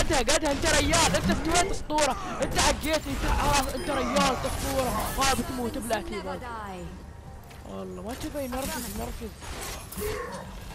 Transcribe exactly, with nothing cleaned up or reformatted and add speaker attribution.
Speaker 1: قدها قدها انت ريال، انت استويت اسطوره، انت عجيت انت خلاص انت ريال انت اسطوره، ما بتموت بلا تيبات. والله ما تبي نرفز نرفز.